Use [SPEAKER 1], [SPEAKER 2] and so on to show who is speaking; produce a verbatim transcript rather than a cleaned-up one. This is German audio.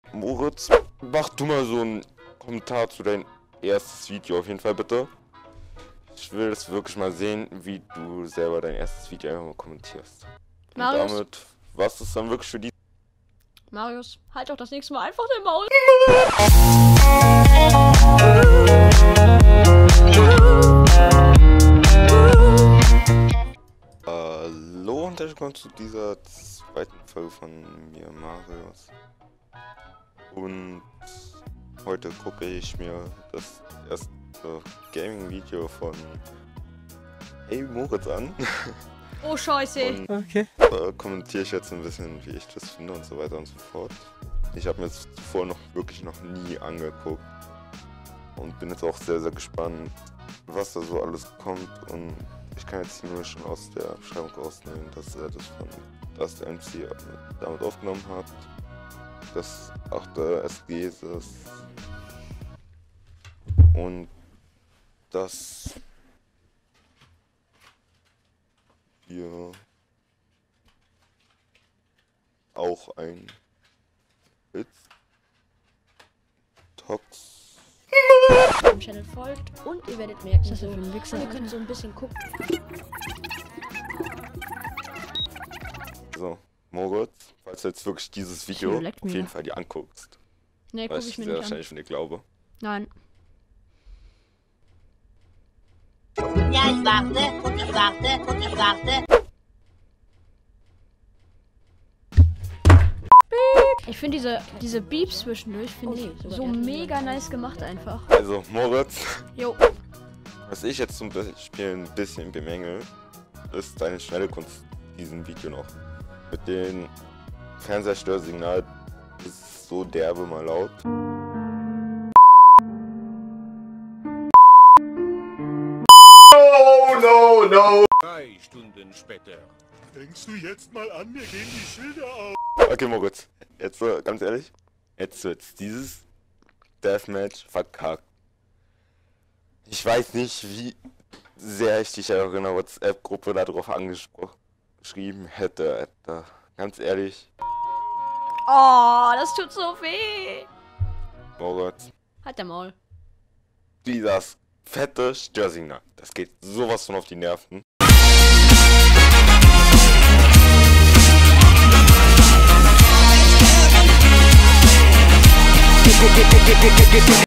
[SPEAKER 1] Moritz, mach du mal so einen Kommentar zu deinem erstes Video auf jeden Fall bitte. Ich will das wirklich mal sehen, wie du selber dein erstes Video einfach mal kommentierst. Und
[SPEAKER 2] Marius.
[SPEAKER 1] damit war's das dann wirklich für die.
[SPEAKER 2] Marius, halt doch das nächste Mal einfach den Maul.
[SPEAKER 1] Hallo und herzlich willkommen zu dieser zweiten Folge von mir, Marius. Und heute gucke ich mir das erste Gaming-Video von Hey Moritz an.
[SPEAKER 2] Oh Scheiße.
[SPEAKER 1] Und
[SPEAKER 3] Okay.
[SPEAKER 1] äh, kommentiere ich jetzt ein bisschen, wie ich das finde und so weiter und so fort. Ich habe mir das zuvor noch wirklich noch nie angeguckt und bin jetzt auch sehr, sehr gespannt, was da so alles kommt. Und ich kann jetzt nur schon aus der Beschreibung rausnehmen, dass er das von dass der M C damit aufgenommen hat, dass auch der S G ist und dass hier auch ein Witz Tox
[SPEAKER 2] Dem Channel folgt und ihr werdet merken, was das für ein Wichser. Ihr könnt so ein bisschen gucken.
[SPEAKER 1] So, Moritz, falls du jetzt wirklich dieses Video
[SPEAKER 2] Hier, leckt
[SPEAKER 1] auf jeden
[SPEAKER 2] mir.
[SPEAKER 1] Fall dir anguckst,
[SPEAKER 2] Nee, guck
[SPEAKER 1] was ich
[SPEAKER 2] ich mir
[SPEAKER 1] sehr
[SPEAKER 2] nicht an.
[SPEAKER 1] wahrscheinlich von dir glaube.
[SPEAKER 2] Nein.
[SPEAKER 4] Ja, ich warte und ich warte und ich warte.
[SPEAKER 2] Ich finde diese, diese Beeps zwischendurch finde
[SPEAKER 4] Oh, nee,
[SPEAKER 2] ich
[SPEAKER 4] sogar
[SPEAKER 2] so
[SPEAKER 4] der hat
[SPEAKER 2] mega nice gemacht einfach.
[SPEAKER 1] Also, Moritz,
[SPEAKER 2] Jo.
[SPEAKER 1] was ich jetzt zum Beispiel ein bisschen bemängel, ist deine schnelle Kunst in diesem Video noch. Mit dem Fernsehstörsignal ist es so derbe mal laut. Oh no, no!
[SPEAKER 5] Drei Stunden später.
[SPEAKER 6] Denkst du jetzt mal an, mir gehen die Schilder auf?
[SPEAKER 1] Okay, Moritz, jetzt äh, ganz ehrlich, jetzt wird's dieses Deathmatch verkackt. Ich weiß nicht, wie sehr ich dich auch in der WhatsApp-Gruppe darauf angeschrieben hätte, Alter. Ganz ehrlich,
[SPEAKER 2] Oh, das tut so weh.
[SPEAKER 1] Moritz,
[SPEAKER 2] Halt der Maul.
[SPEAKER 1] dieses fette Störsignal, das geht sowas von auf die Nerven.